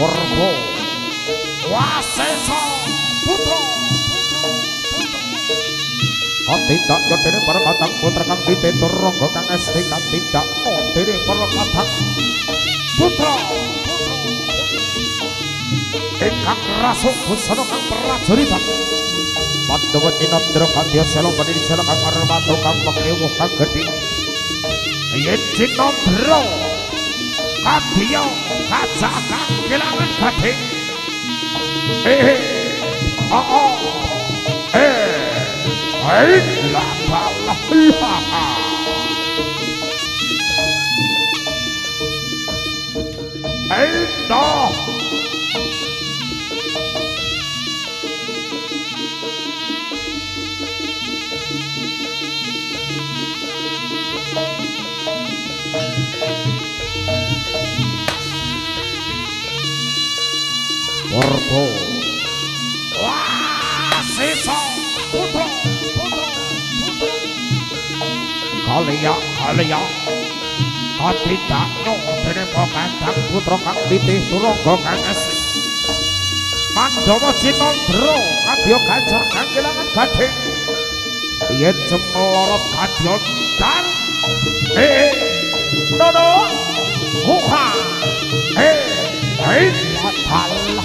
Warga Wasesa Putra tindak yodene para katang putra kang ditetur rangga kang esti kang tindak modene para katang putra ingkang rasuk busana kang prajuritan Pandhawa Cinandra kadya sela badhe sela kang armato kang pekewuh kang gedhe yen Cinandra kadya kacak kang kelangan gedhe Hai la la la Enda Warga Wasesa Putra Kalya Aditano dene pokadang putra kang titih turangga kang esi Pandhawa Cinandra kadya ganjar kang kelangan gadhe yen cemlorot kadya dan nono huha latalah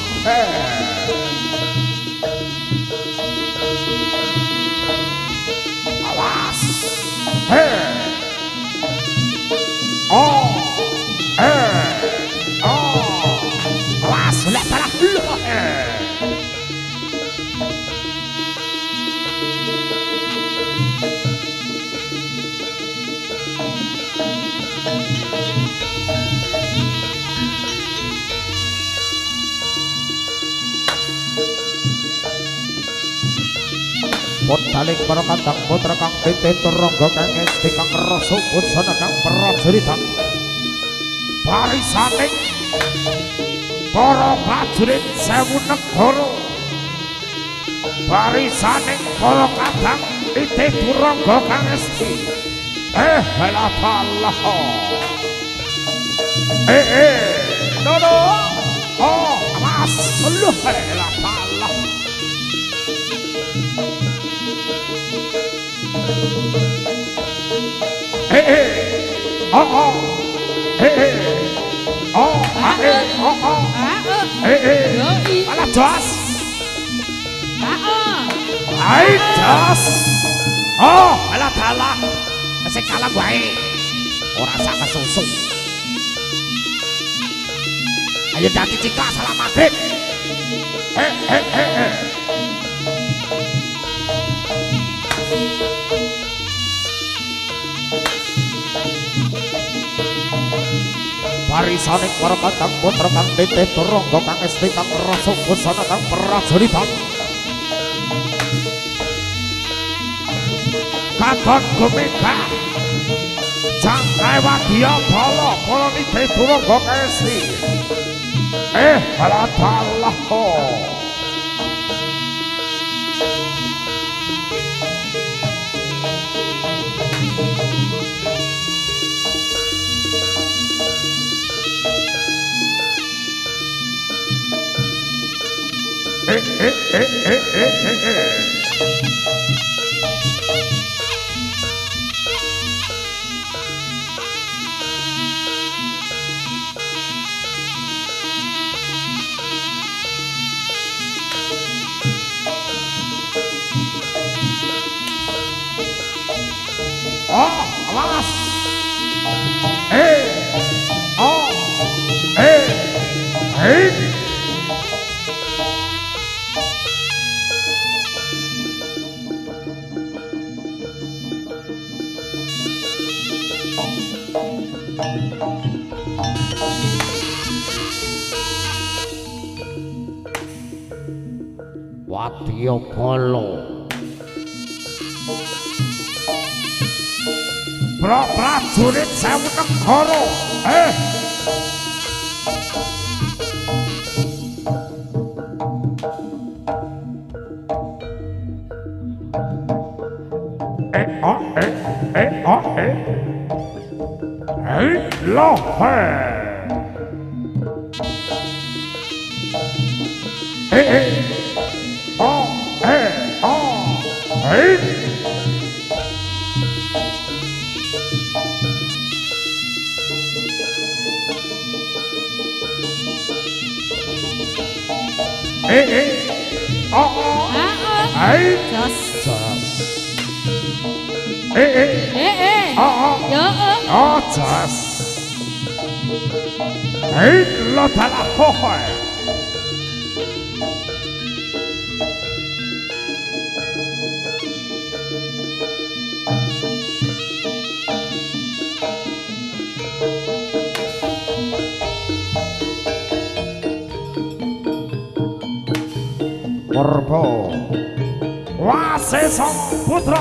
awas awas latalah Potaling para katang putra kang titih turangga kang esti kang rasa busana kang prajuritan barisaning para prajurit 1000 negara barisaning para katang titih turangga kang esti la Allah nono awas Allah la Allah Alah jos jos alah dalah sing kalah wae ora sak kesusu ayo dadi cika salam maghrib barisaning para katang putra kang titih turangga kang esti kang rasa busana kang prajuritan katon gumeka jangkai wadya bala para nitih turangga kang esti Allah awas wadya bala prajurit 1000 negara oh, hey. Lo dalah hohoy. Purba Wasesa putra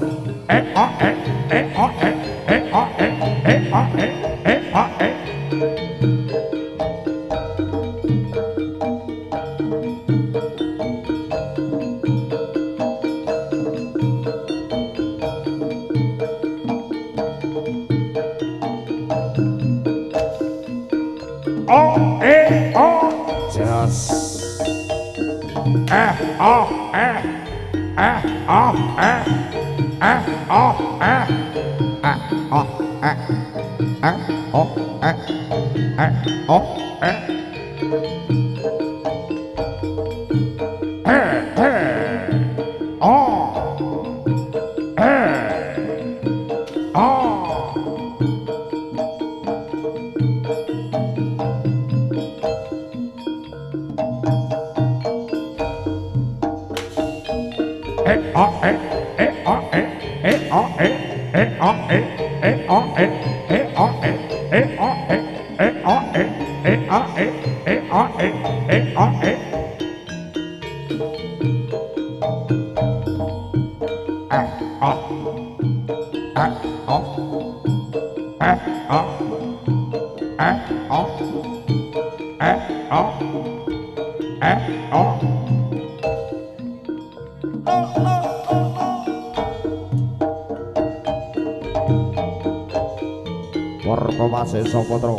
Wasesa putra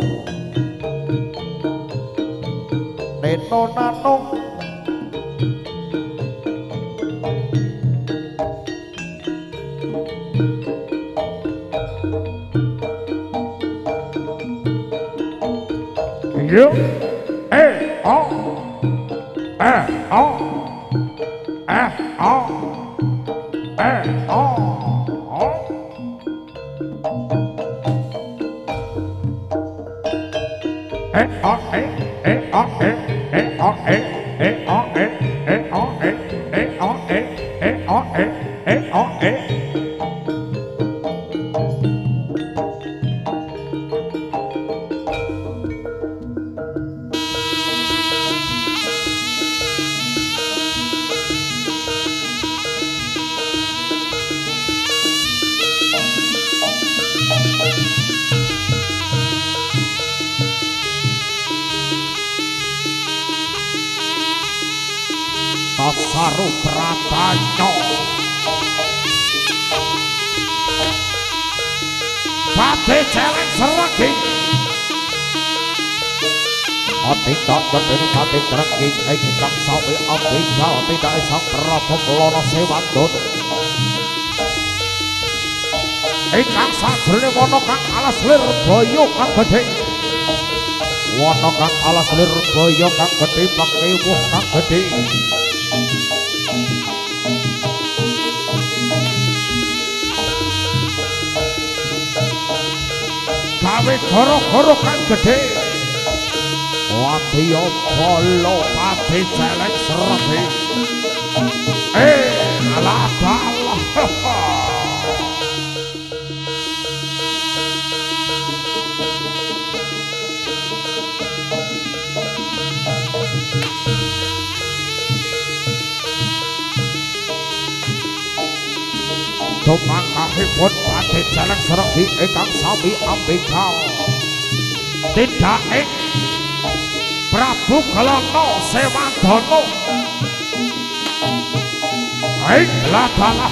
Neto Nanung yo Saru Pratanya Pati celeng seragi Ati tak jodeni pati seragi Ingkang sawi ambikal tidak isang Prabu Lono Sewandon Ingkang sajrone wana kang alas lir boyo kang gedhe wana kang alas lir boyo kang gedhe pakewuh kang gedhe gawe goro-goro kang gedhe wadya bala pati celeng seregi alah dalah Tumangkahipun pati celeng seregi ingkang sami ambikal tidak ing Prabu Galana Sewandana ladalah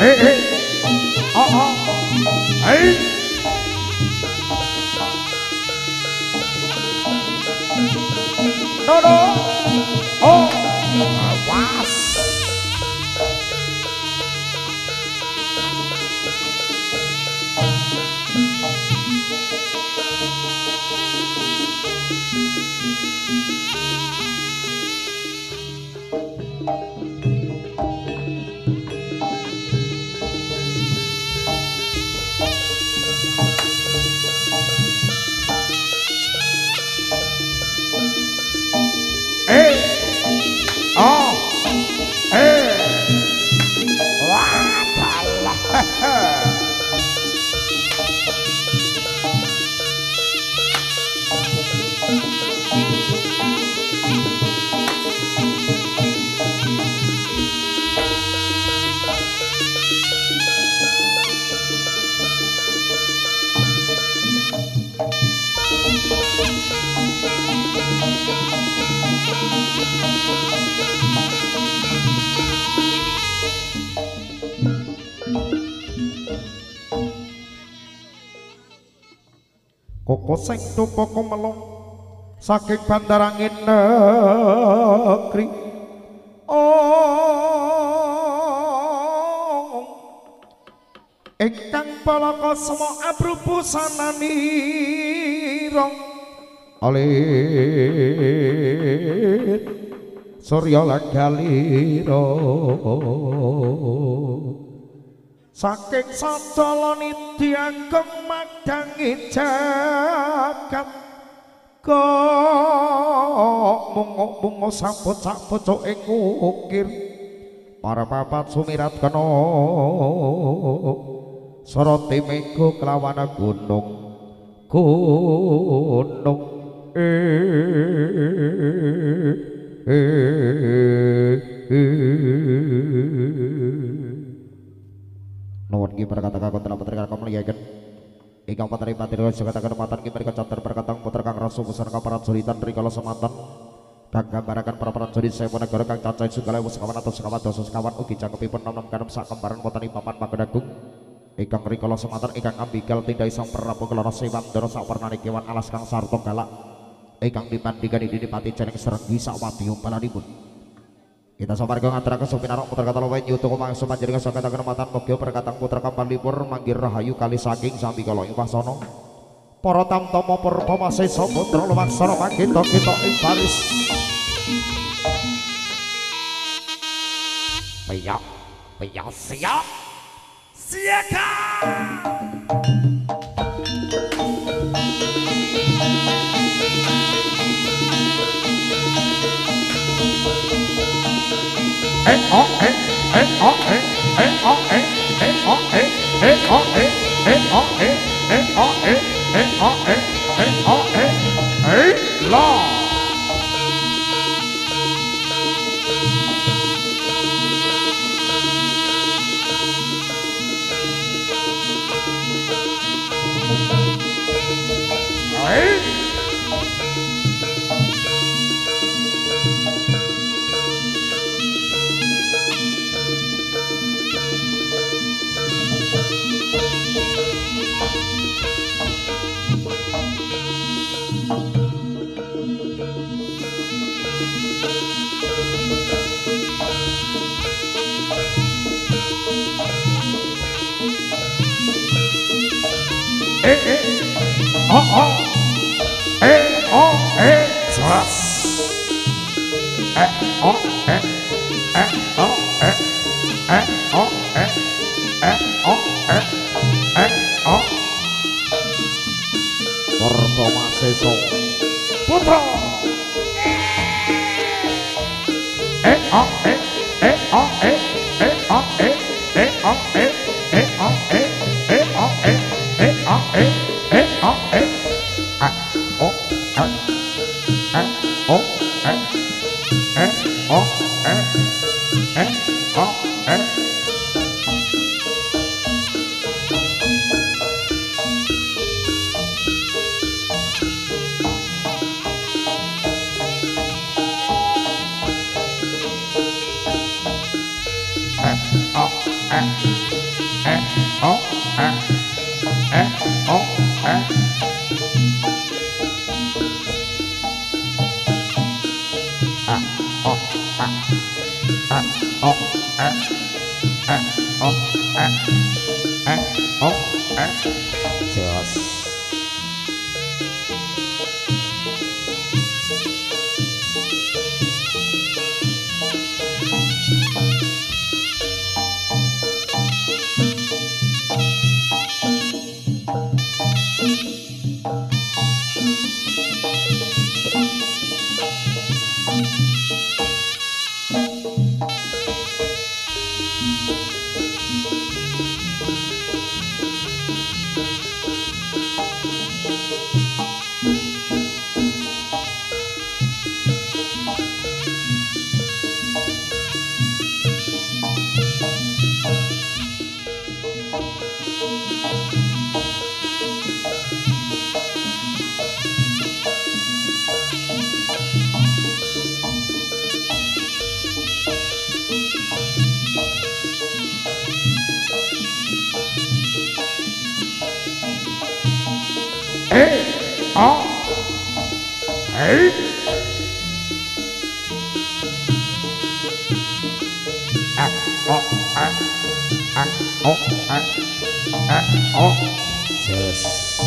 No, no. Oh, awas. Koko sing tumpaka melong saking bandarangin negeri ingkang palaka semua abru busananira alit surya lagalira saking sadalane dianggep madangi jagat kok mungo sabut-sabut ing ukir para papat sumirat kena soroti mengko kelawan gunung nuwun ki berkata kakon telah putri kakon melihaken ingkang patri patri katakan matan ki mereka catur berkatang putra kang rasu besar kaparat suritan rikala semantan kang gambaraken para prajurit saya negara kang cacai segala sekawan atau sekawan dosa sekawan ugi cakepipun nom-nom kanem sak kembaran wonten ing papan Magedagung ingkang rikala semantan ingkang ambigal tindai sang Prabu Keloro Sewandara sapernaning kewan alas kang sarta galak ingkang dipandhingani Dinipati Jeneng Serenggi sawadi umpalanipun. Kita samarga ngaturaken supinarok putra kata lawen yutu kumang sumanjering sakataken matan mogya perkatang putra kampalipur manggih rahayu kali saking sami kala ing wasana para tamtama purba masesa putra lumaksana mangkita-kita ing baris siap siaga oh oh oh just oh oh just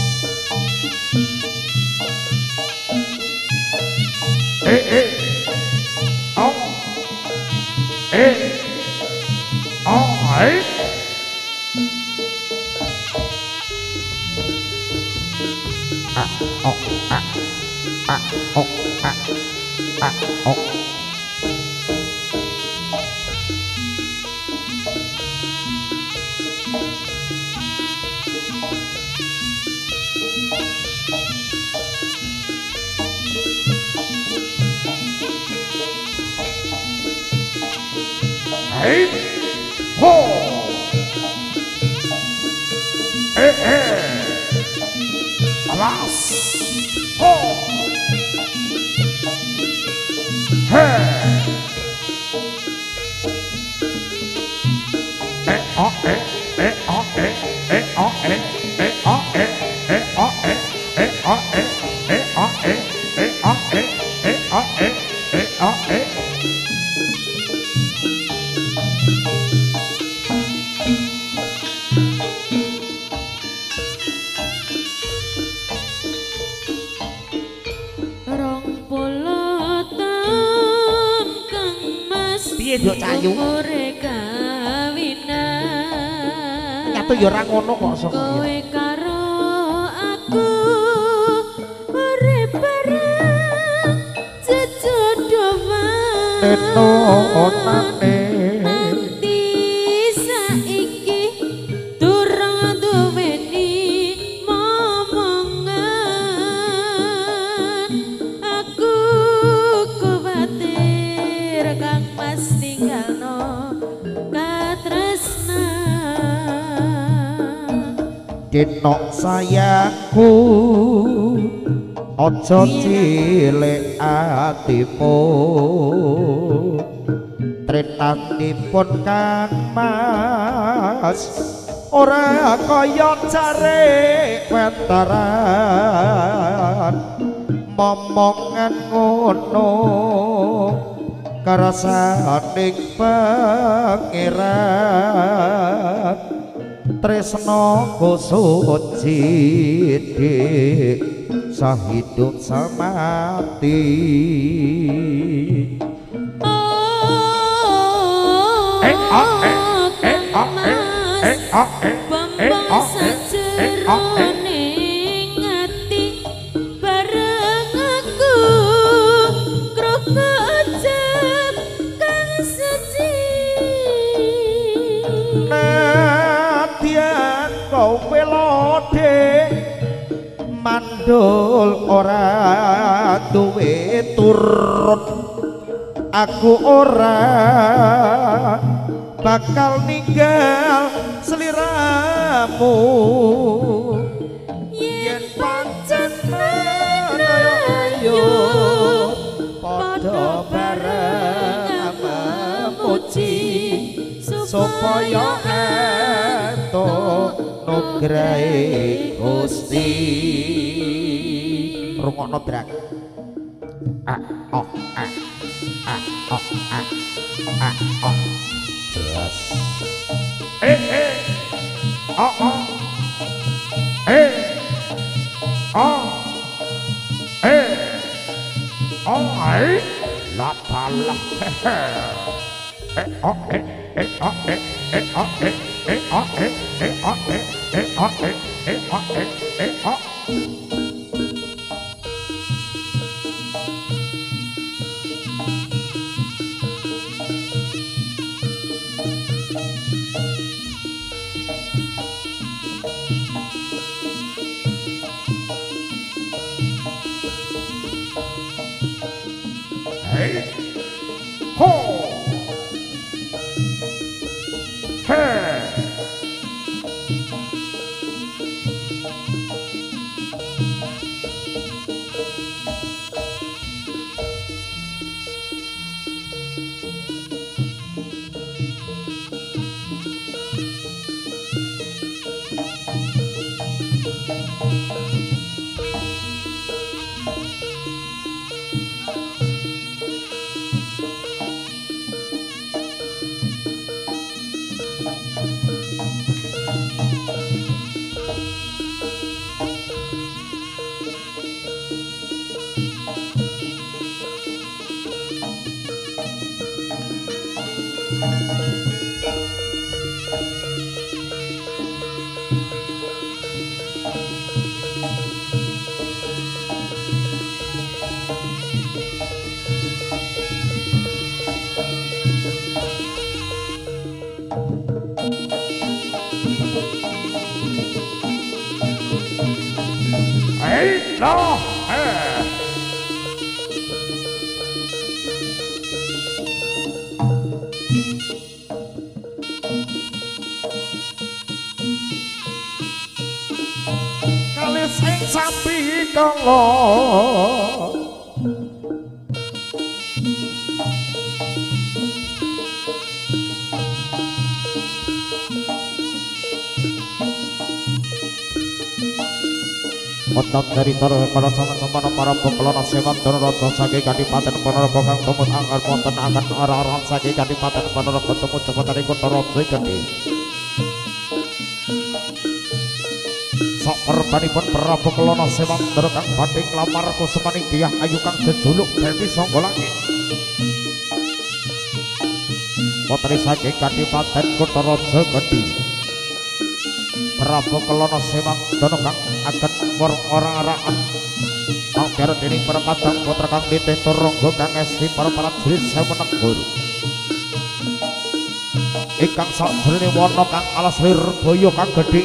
oh oh hey ho alas ho hey oh oh oh piye Nduk Cayu nyatu ya ora ngono kok sok kowe karo aku urip bareng jejodohan enonane nganti saiki durung duweni momongan aku kuwatir kang mas tinggalno Dinok sayangku aja cilik atimu tresnanipun Kang Mas ora kaya cari wetaran momongan ngono karasaning pangeran tresno suci dik sahidup samati mandul ora duwe turut aku ora bakal ninggal sliramu yen pancen ayo padha bareng memuji supaya entuk nugrahe Gusti rungokno brak Jelas. La pala. Hey, ho, hey. Hey, no, hey. Kali sing sampi kala Wonten cerita para sama-sama para pekelana sewan Raja saking Kadipaten Ponorogo kang tumut anggar wonten akan orang-orang saking Kadipaten Ponorogo tumut jembatan Kota Raja Gede. Sak perbanipun para pekelana sewan kang badhe nglamar kusumaning Dyah Ayu kang jejuluk Dewi Sangga Langit. Putri saking Kadipaten Kota Raja Gede. Prabu Kelana Sewan Dono kang akan orang-oraan kang biar dening para kadang putra kang ditento ronggo kang esti para prajurit sewu negoro ingkang sakjroning wana kang alas lir boyo kang gedhe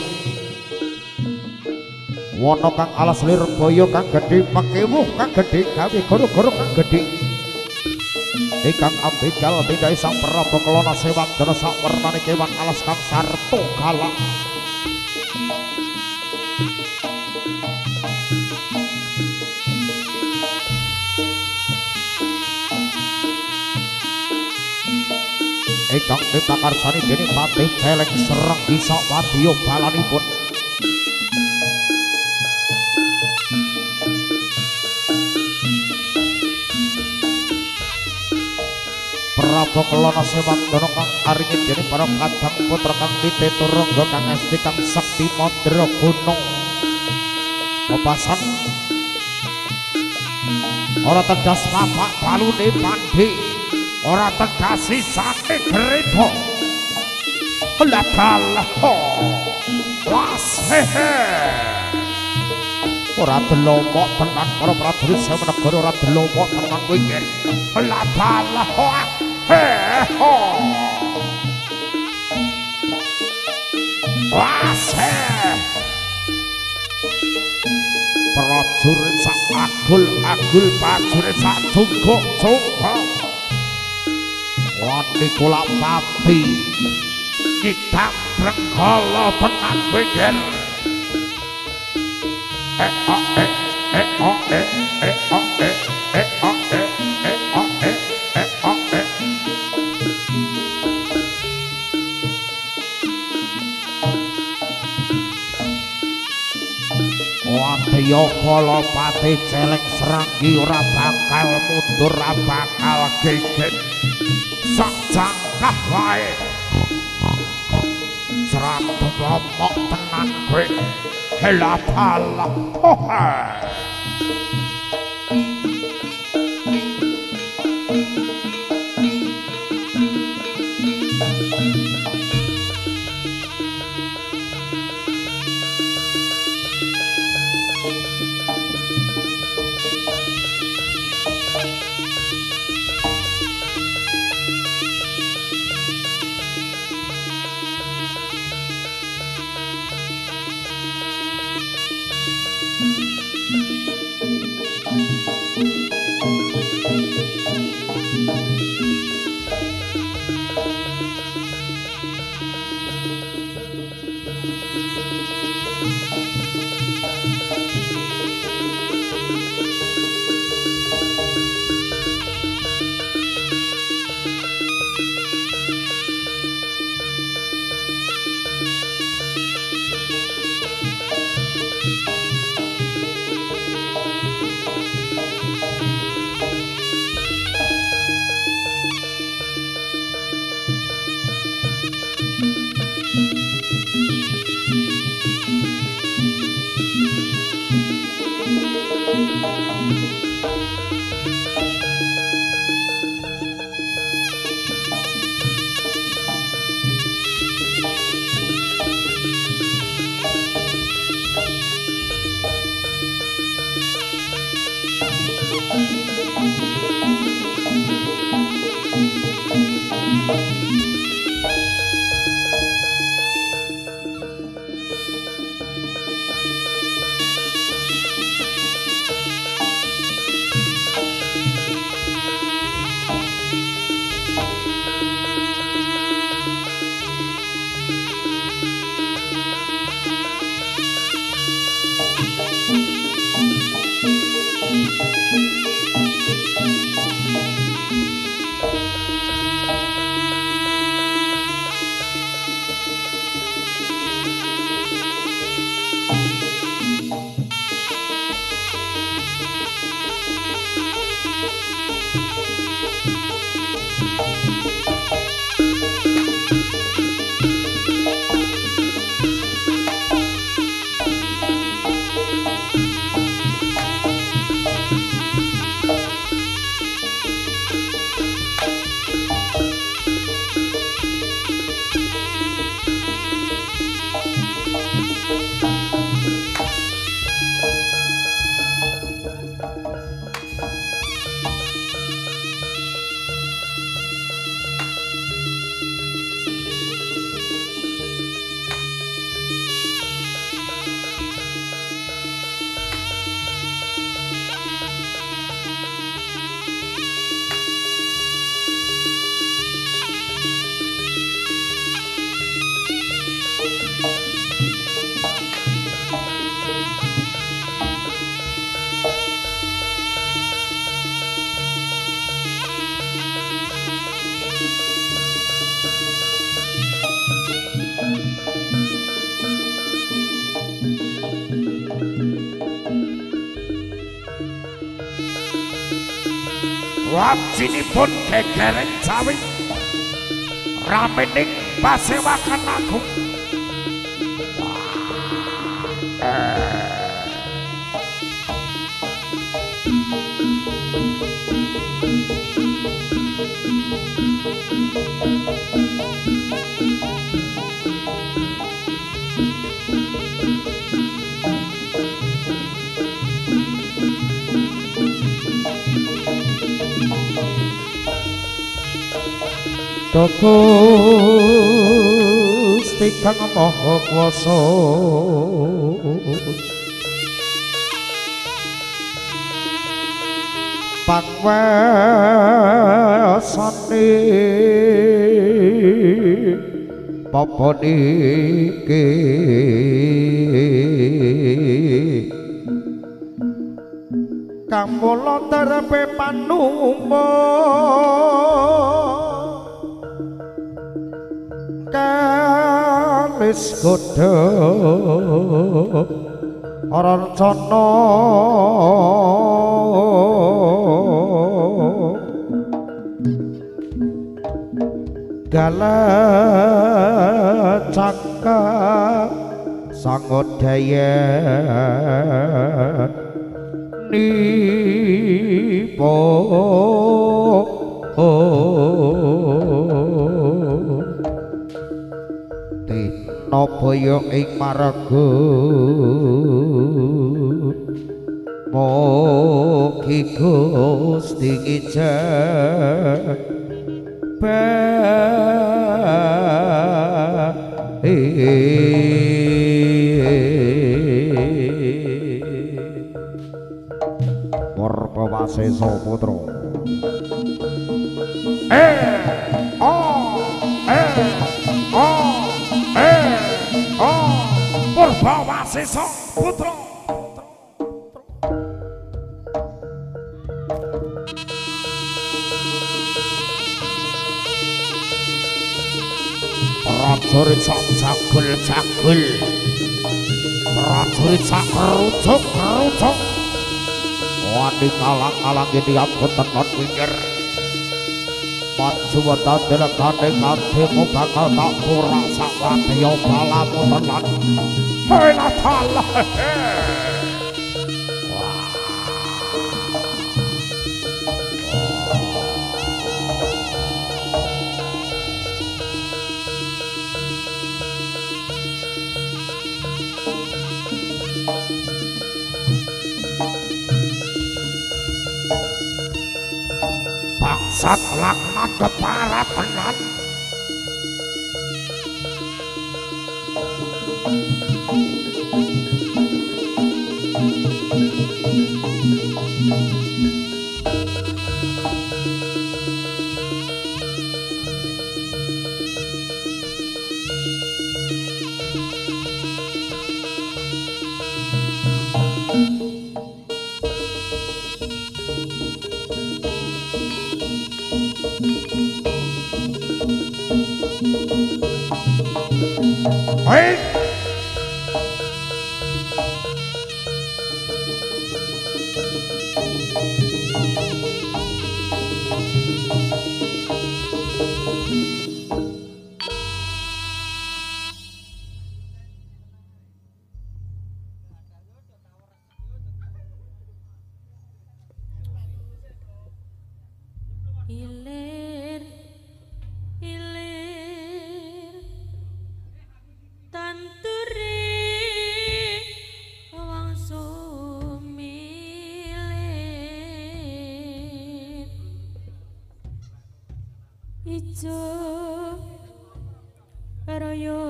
wana kang alas lir boyo kang gedhe pakewuh kang gedhe gawe goro-goro kang gedhe ingkang ambekal bidai sang Prabu Kelana Sewan Dono sak wernane kewan alas kang sarta galak. Ingkang dipakarsani dening Patih Celeng Sereng bisa wadya balanipun. Prabu Kelana Sewan Dono kang aringin dening para kadang putra kang diteta rangga kang esti kang sakti mandra gunung Papasan ora tedas bapak balune pandhe ora tegasi sate gereda ladalah was hehe ora delomok tenan para prajurit sewu negara ora delomok tenan kowe iki ladalah hehe was hehe prajurit sak agul prajurit sak junggo wani kula pati kita brengkala tenan beger wani ya Balapati celeng Sranggi ora bakal mundur ora bakal geget sak jangkah wae Sratu momok tenan kowe hela pala wajinipun gegeren Jawi ramening pasewakan agung Gusti Kang Maha Kuwasa pangwasane papa niki kamula terepe panumba kalis godhong Rancana Galacaka Sangodaya Nipo Tino boyo ing marga Mugi Gusti Purwasesa putra Purwasesa putra prajurit sak cagul prajurit sak kerucuk wani kalang-kalang ini boten non pinggir panjuwata delekane ngantimu bakal tak pura sak wadya balamu tenan hei latala bangsat laknat keparatan hei Ilir ilir tanturi wong sumilir ijo royo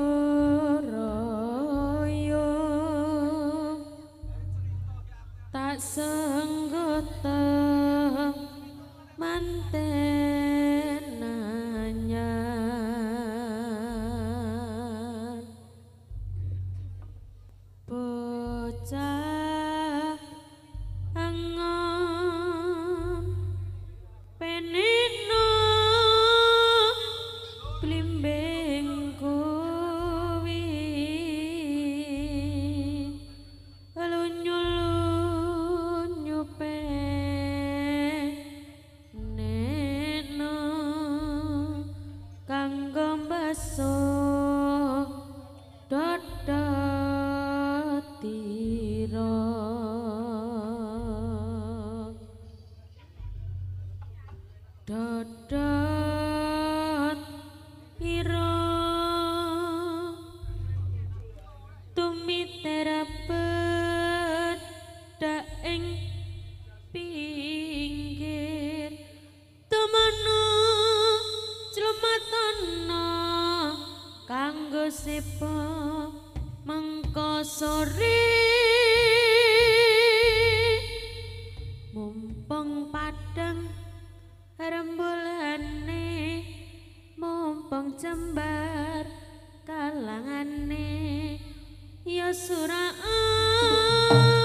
royo tak senggota manten anyar bocah angon penino blimbing kuwi lunyu-lunyu neno kanggo mbaso dodotira dodot ira tumitera pedak ing pinggir temono clematana kanggo sepo mengko sore mumpung padang rembulane mumpung jembar kalangane ya suraan